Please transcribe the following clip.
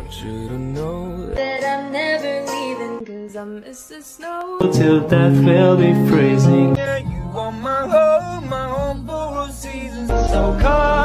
you to know that I'm never leaving, cause I miss the snow. Till death will be freezing. Yeah, you are my home for all seasons. So come